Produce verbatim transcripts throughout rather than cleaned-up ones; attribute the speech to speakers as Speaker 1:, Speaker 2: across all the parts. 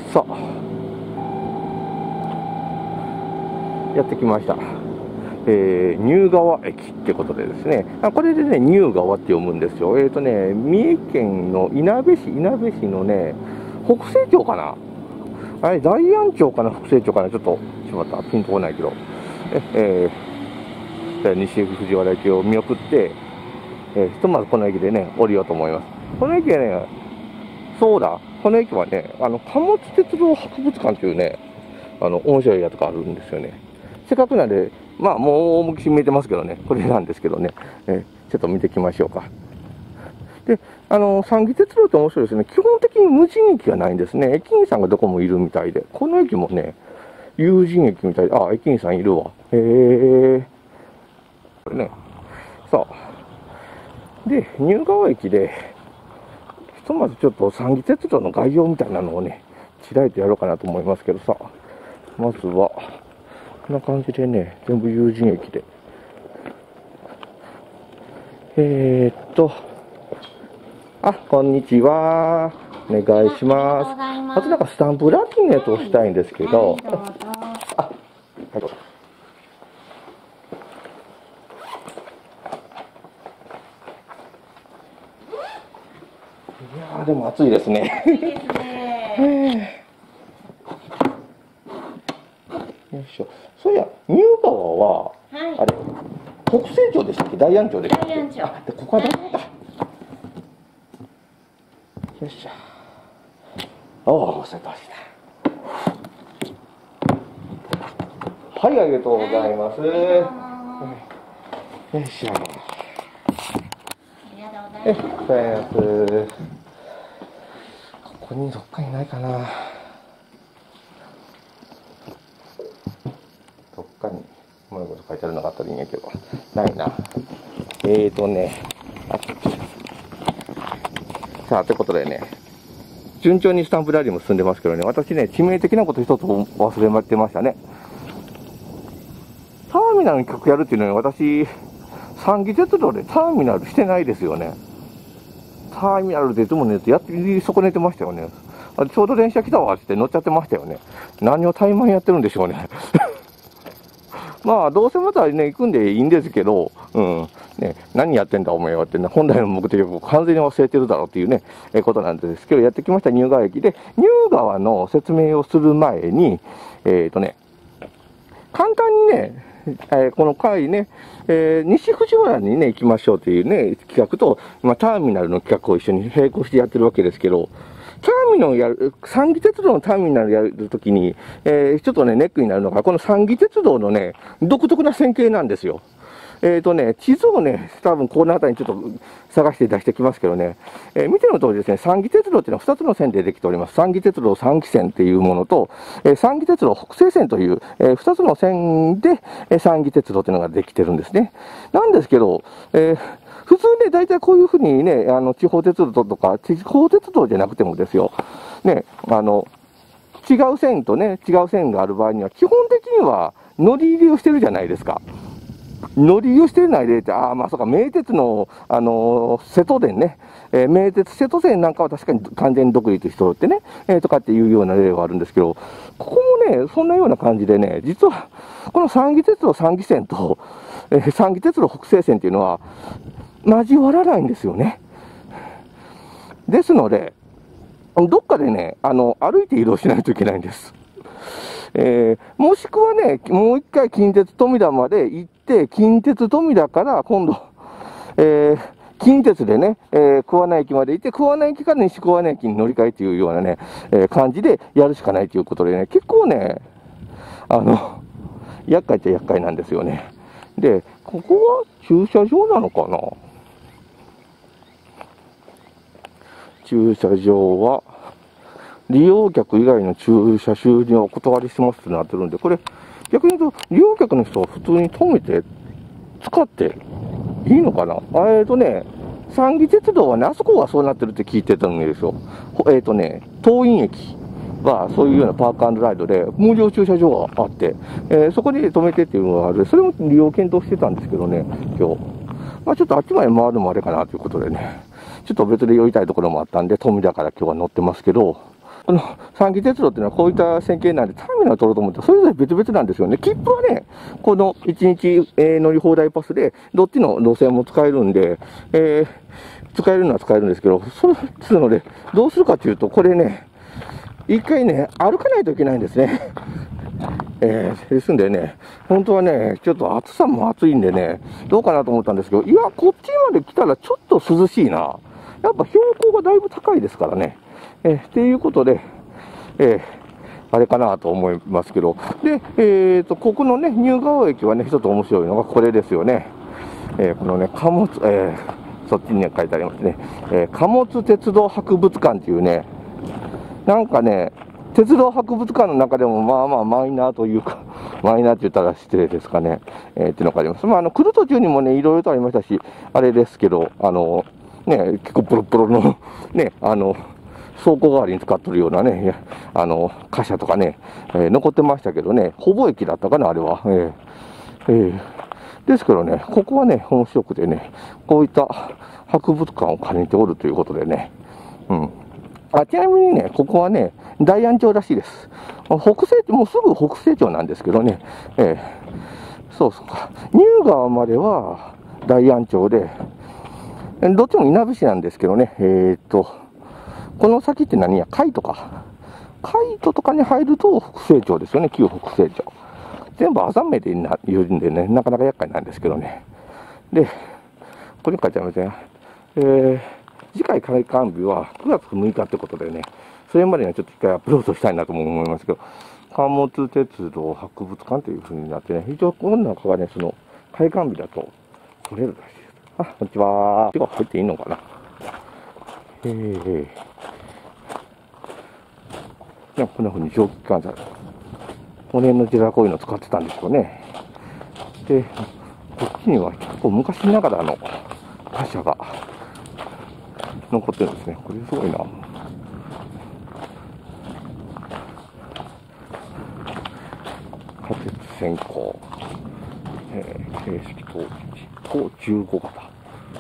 Speaker 1: さあ、やってきました。えー、乳川駅ってことでですね、あこれでね、乳川って読むんですよ。えっ、ー、とね、三重県のいなべ市、いなべ市のね、北西町かな、あれ、大安町かな、北西町かな、ちょっと、しまった、ピンとこないけど、えー、西藤原駅を見送って、えー、ひとまずこの駅でね、降りようと思います。この駅はね、そうだ、この駅はね、あの、貨物鉄道博物館というね、あの、面白いやつがあるんですよね。せっかくなんで、まあ、もう大向き見えてますけどね、これなんですけどね、えー、ちょっと見ていきましょうか。で、あの、三岐鉄道って面白いですね。基本的に無人駅がないんですね。駅員さんがどこもいるみたいで、この駅もね、有人駅みたいで、あ、駅員さんいるわ。へえ。これね、さあ、で、乳川駅で、ひとまずちょっと三岐鉄道の概要みたいなのをね、ちらりとやろうかなと思いますけどさ、まずは、こんな感じでね、全部有人駅で。えーっと、あ、こんにちは。お願いします。あとなんかスタンプラリーのやつをしたいんですけど。はい、どうぞ。あ、はい、どうぞ。いやー、でも暑いですね。
Speaker 2: 暑いですね。
Speaker 1: よいしょ。そういや、乳川は、はい、あれ、北西町でしたっけ、大安町でしたっけ。大安町。あ、で、ここは大安だ。よっしゃ。おお、忘れてました。はい、ありがとうございます。はい、よいしょ。ありがとうございます。ここにどっかにないかな。どっかにうまいこと書いてあるのがあったらいいんやけど、ないな。えーとね、あ、さあ、ということでね、順調にスタンプラリーも進んでますけどね、私ね、致命的なこと一つ忘れてましたね。ターミナルに企画やるっていうのに、私、三岐鉄道でターミナルしてないですよね。ターミナルでいつもね、やって損ねてましたよね。あれちょうど電車来たわって乗っちゃってましたよね。何を怠慢やってるんでしょうね。まあ、どうせまたね、行くんでいいんですけど、うん。ね、何やってんだお前はってね、本来の目的を完全に忘れてるだろうっていうね、えことなんですけど、やってきました乳川駅で、乳川の説明をする前に、えっとね、簡単にね、えー、この回ね、えー、西藤原にね、行きましょうというね、企画と、まあ、ターミナルの企画を一緒に並行してやってるわけですけど、ターミナルやる、三岐鉄道のターミナルやるときに、えー、ちょっとね、ネックになるのが、この三岐鉄道のね、独特な線形なんですよ。えっとね、地図をね、多分この辺りにちょっと探して出してきますけどね、えー、見ての通りですね、三岐鉄道っていうのはふたつの線でできております。三岐鉄道三岐線っていうものと、えー、三岐鉄道北西線という、えー、ふたつの線で、えー、三岐鉄道っていうのができてるんですね。なんですけど、えー普通ね、大体こういうふうにね、あの、地方鉄道とか、地方鉄道じゃなくてもですよ、ね、あの、違う線とね、違う線がある場合には、基本的には乗り入れをしてるじゃないですか。乗り入れをしてないでって、ああ、まあそうか、名鉄の、あのー、瀬戸電ね、えー、名鉄瀬戸線なんかは確かに完全に独立しておってね、えー、とかっていうような例はあるんですけど、ここもね、そんなような感じでね、実は、この三岐鉄道三岐線と、えー、三岐鉄道北西線っていうのは、交わらないんですよね。ですので、どっかでね、あの、歩いて移動しないといけないんです。えー、もしくはね、もう一回近鉄富田まで行って、近鉄富田から今度、えー、近鉄でね、えー、桑名駅まで行って、桑名駅から西桑名駅に乗り換えというようなね、えー、感じでやるしかないということでね、結構ね、あの、厄介っちゃ厄介なんですよね。で、ここは駐車場なのかな？駐車場は、利用客以外の駐車収入をお断りしますってなってるんで、これ、逆に言うと、利用客の人は普通に止めて、使っていいのかな？えっとね、三岐鉄道はね、あそこはそうなってるって聞いてたんですよ。えっとね、東院駅はそういうようなパーク&ライドで、無料駐車場があって、えー、そこで止めてっていうのがある。それも利用検討してたんですけどね、今日。まあちょっとあっちまで回るのもあれかなということでね。ちょっと別で寄りたいところもあったんで、富田から今日は乗ってますけど、 この三岐鉄道っていうのはこういった線形なんで、ターミナル取ろうと思って、それぞれ別々なんですよね。切符はね、このいちにち、えー、乗り放題パスで、どっちの路線も使えるんで、えー、使えるのは使えるんですけど、それつうので、どうするかというと、これね、一回ね、歩かないといけないんですね。えー、ですんでね、本当はね、ちょっと暑さも暑いんでね、どうかなと思ったんですけど、いや、こっちまで来たらちょっと涼しいな。やっぱ標高がだいぶ高いですからね。えー、っていうことで、えー、あれかなと思いますけど、で、えーと、ここのね、入川駅はね、一つ面白いのがこれですよね。えー、このね、貨物、えー、そっちに、ね、書いてありますね。えー、貨物鉄道博物館っていうね、なんかね、鉄道博物館の中でもまあまあマイナーというか、マイナーって言ったら失礼ですかね、えー、っていうのがあります。まあ、あの、来る途中にもね、いろいろとありましたし、あれですけど、あの、ね、結構ポロポロの、ね、あの、倉庫代わりに使ってるようなね、あの、貨車とかね、えー、残ってましたけどね、ほぼ駅だったかな、あれは。えーえー、ですけどね、ここはね、面白くてね、こういった博物館を兼ねておるということでね、うん。あ、ちなみにね、ここはね、大安町らしいです。北西、もうすぐ北西町なんですけどね、えー、そうそうか。乳川までは大安町で、どっちも稲部市なんですけどね、えー、っと、この先って何や、海都か。海都とかに入ると北西町ですよね、旧北西町。全部朝目で言うんでね、なかなか厄介なんですけどね。で、ここに書いてありますね。えー、次回開館日はくがつむいかってことでね、それまでにはちょっと一回アップロードしたいなとも思いますけど、貨物鉄道博物館というふうになってね、非常にこの中がね、その開館日だと取れるらしいです。あ、こんにちは。てか入っていいのかな。えー、いやこんなふうに蒸気機関車、この辺の時代はこういうの使ってたんですよね。で、こっちには結構昔ながらの貨車が残ってるんですね。これすごいな。仮設線香、えー、形式陶器、とじゅうごがた。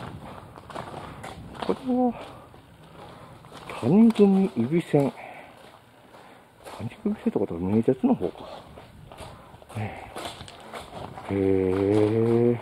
Speaker 1: これは、谷組指線。谷組線ってことは名鉄の方か。へえ。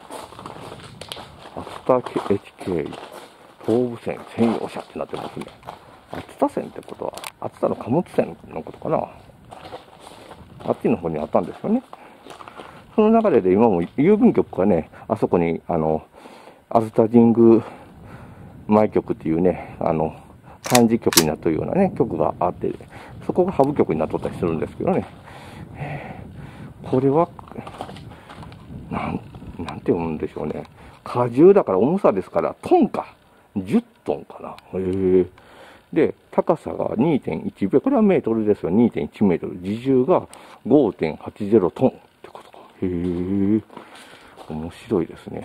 Speaker 1: 秋田 エイチケー 東武線専用車ってなってますね。秋田線ってことは、秋田の貨物線のことかな。あっちの方にあったんですよね。その流れで今も郵便局がね、あそこに、あの、アズタ神宮前局っていうね、あの、漢字局になってるようなね、局があって、そこがハブ局になっとったりするんですけどね。これは、なん、なんて読むんでしょうね。荷重だから重さですから、トンか。じゅっトンかな。へえ。で、高さが にてんいち これはメートルですよ。にてんいちメートル。自重が ごてんはちゼロ トンってことか。へえ。面白いですね。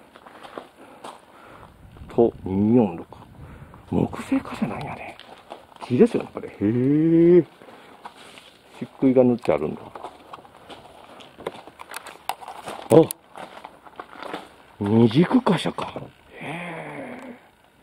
Speaker 1: と、にひゃくよんじゅうろく。木製貨車なんやね。木ですよね、これ。へえ。漆喰が塗ってあるんだ。あ、二軸貨車か。へえ。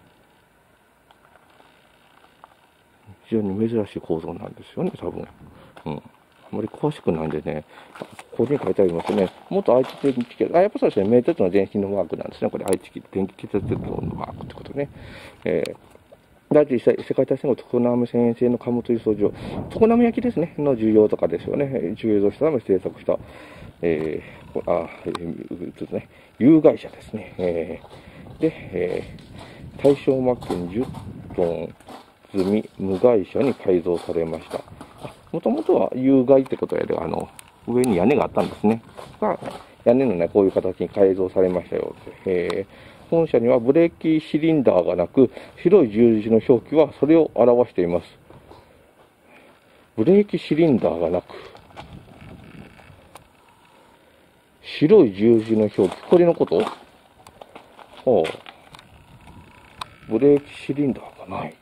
Speaker 1: 非常に珍しい構造なんですよね、多分。うん。あまり詳しくないんでね、ここに書いてありますね。元愛知電気鉄道、あ、やっぱそうですね、名鉄の前身のマークなんですね。これ愛知電気鉄道のマークってことね。えー第一次世界大戦後、常滑線沿線の貨物輸送場、常滑焼ですね、の需要とかですよね。需要したため製作した、えー、あ、えー、ちょっとね、有害車ですね。えー、で、えー、大正末期にじゅっトン積み無害車に改造されました。もともとは有害ってことやで、あの、上に屋根があったんですね。が、屋根のね、こういう形に改造されましたよ。えー本車にはブレーキシリンダーがなく、白い十字の表記はそれを表しています。ブレーキシリンダーがなく、白い十字の表記、これのこと？はあ、ブレーキシリンダーがない。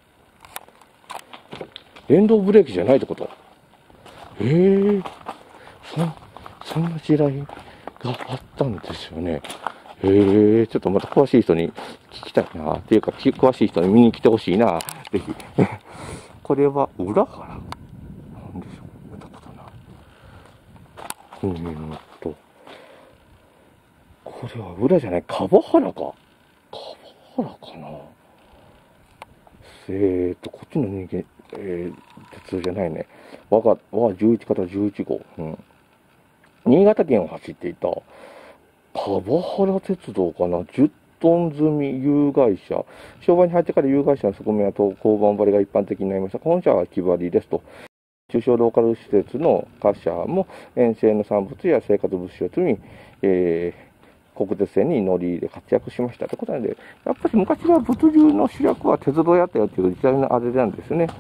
Speaker 1: 電動ブレーキじゃないってこと？へえ、そ、そんな時代があったんですよね。へえ、ちょっとまた詳しい人に聞きたいな。っていうか、詳しい人に見に来てほしいな。ぜひ。 これは裏原なんでしょう、見たことない。うーんと、これは裏じゃない、樺原か。樺原かな。えーと、こっちの人間、えー、鉄道じゃないね。我が、我がじゅういち型じゅういち号。うん。新潟県を走っていた、樺原鉄道かな。じゅっトン積み有害車。昭和に入ってから有害車の側面は交番張りが一般的になりました。本社は木張りですと。中小ローカル施設の貨車も沿線の産物や生活物資を積み、えー、国鉄線に乗り入れ活躍しましたということなんで、やっぱり昔は物流の主役は鉄道やったよという時代のあれなんですね。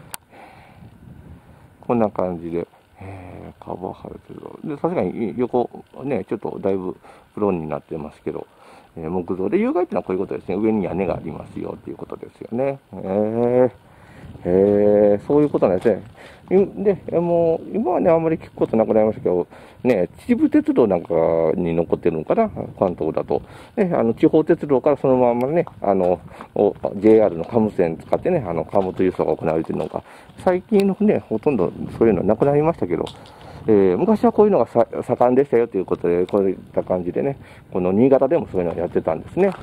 Speaker 1: こんな感じで、えー、樺原鉄道。で、確かに横、ね、ちょっとだいぶプロになってますけど、えー、木造で有害っていうのはこういうことですね。上に屋根がありますよということですよね。えーへえ、そういうことなんですね。で、もう、今はね、あんまり聞くことなくなりましたけど、ね、秩父鉄道なんかに残ってるのかな、関東だと。ね、あの、地方鉄道からそのままね、あの、ジェイアール の貨物線使ってね、あの、貨物輸送が行われているのが、最近のね、ほとんどそういうのなくなりましたけど、えー、昔はこういうのがさ盛んでしたよということで、こういった感じでね、この新潟でもそういうのをやってたんですね。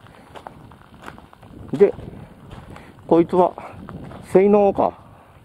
Speaker 1: で、こいつは、性能か。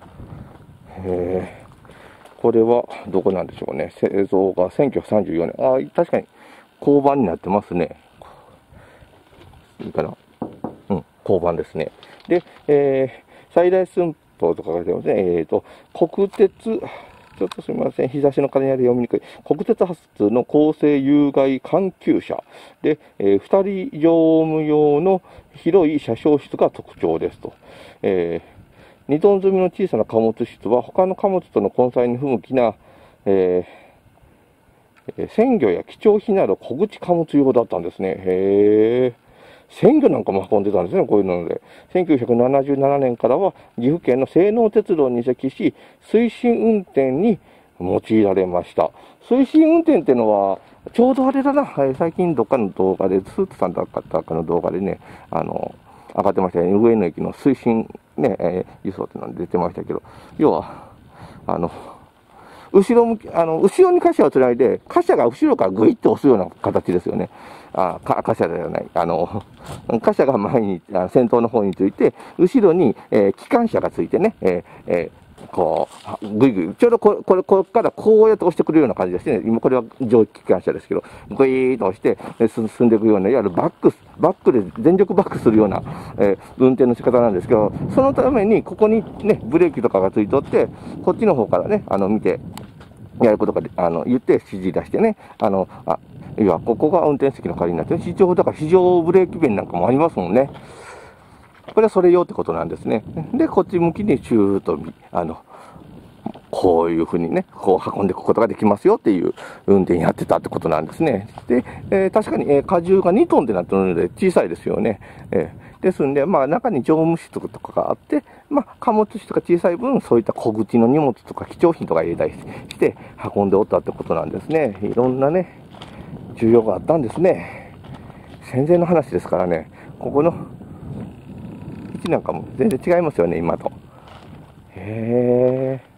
Speaker 1: えー、これはどこなんでしょうね。製造がせんきゅうひゃくさんじゅうよねん。ああ、確かに交番になってますね。いいかな。うん、交番ですね。で、えー、最大寸法とか書いてますね。えーと、国鉄、ちょっとすみません。日差しの風にあり読みにくい。国鉄発の高性有害環急車で、えー、ふたり乗務用の広い車掌室が特徴ですと。えーにトン積みの小さな貨物室は他の貨物との混載に不向きな、えー、鮮魚や貴重品など小口貨物用だったんですね。へー。鮮魚なんかも運んでたんですね、こういうので。せんきゅうひゃくななじゅうななねんからは岐阜県の西濃鉄道に移籍し、推進運転に用いられました。推進運転っていうのは、ちょうどあれだな、はい、最近どっかの動画で、スーツさんだったかの動画でね、あの、上がってましたね。上野駅の推進ね、えー、輸送ってのが出てましたけど、要は、あの、後ろ向き、あの、後ろに貨車をつないで、貨車が後ろからグイッと押すような形ですよね。あ、か貨車ではない。あの、貨車が前に、あ先頭の方について、後ろに、えー、機関車がついてね、えーえーこう、ぐいぐい、ちょうどこれ、これ、これからこうやって押してくるような感じですね。今これは蒸気機関車ですけど、ぐいーっと押して、進んでいくような、いわゆるバック、バックで全力バックするような、えー、運転の仕方なんですけど、そのために、ここにね、ブレーキとかがついとって、こっちの方からね、あの、見て、やることが、あの、言って指示出してね、あの、あ、いや、ここが運転席の代わりになって、非常、だから非常ブレーキ弁なんかもありますもんね。これはそれ用ってことなんですね。で、こっち向きにシューッと、あの、こういうふうにね、こう運んでいくことができますよっていう運転やってたってことなんですね。で、えー、確かに、えー、荷重がにトンってなってるので小さいですよね。えー、ですんで、まあ中に乗務室とかがあって、まあ貨物室が小さい分、そういった小口の荷物とか貴重品とか入れたりして運んでおったってことなんですね。いろんなね、需要があったんですね。戦前の話ですからね、ここの位置なんかも全然違いますよね、今と。へー。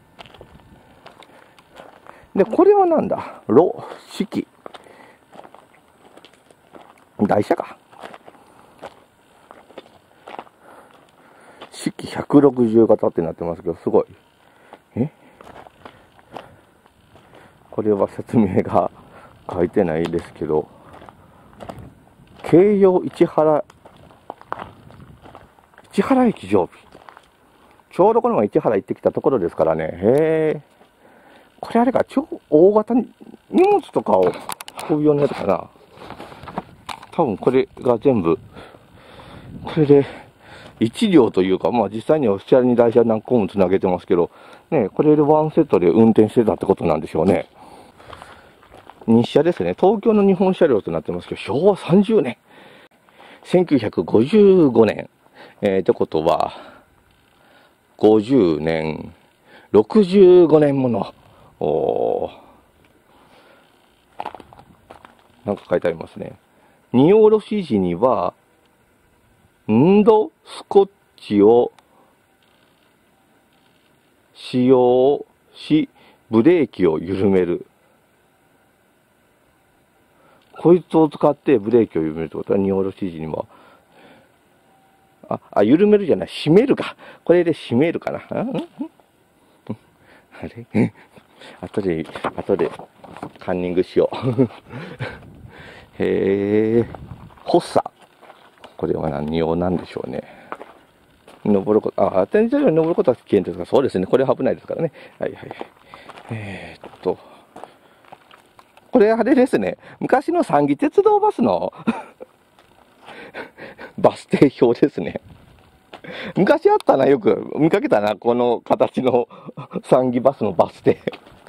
Speaker 1: で、これはなんだロ、式。台車か。式ひゃくろくじゅう型ってなってますけど、すごい。えこれは説明が書いてないですけど、京葉市原、市原駅常備。ちょうどこの前市原行ってきたところですからね。へー。これあれか、超大型に荷物とかを運ぶようなやつかな。多分これが全部、これでいち両というか、まあ実際にはオフィシャルに台車何個もつなげてますけど、ね、これでワンセットで運転してたってことなんでしょうね。日車ですね。東京の日本車両となってますけど、しょうわさんじゅうねん。せんきゅうひゃくごじゅうごねん。えー、ってことは、ごじゅうねん、ろくじゅうごねんもの、おー、なんか書いてありますね。荷下ろし時には、ンドスコッチを使用し、ブレーキを緩める。こいつを使ってブレーキを緩めるってことは、荷下ろし時にも。あ、あ、緩めるじゃない、締めるか。これで締めるかな。あ、うんうん、あれ後で、後で、カンニングしよう。へえ、発作。これは何用なんでしょうね。登ること、あ、天井に登ることは危険ですが、そうですね。これは危ないですからね。はいはい。えー、っと、これあれですね。昔の三義鉄道バスのバス停表ですね。昔あったな、よく見かけたな、この形の三義バスのバス停。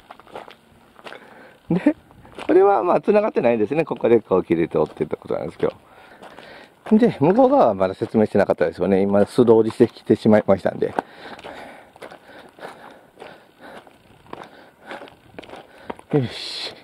Speaker 1: で、これはまあ繋がってないんですね。ここでこう切れておってってことなんですけど。で、向こう側はまだ説明してなかったですよね。今素通りしてきてしまいましたんで。よし。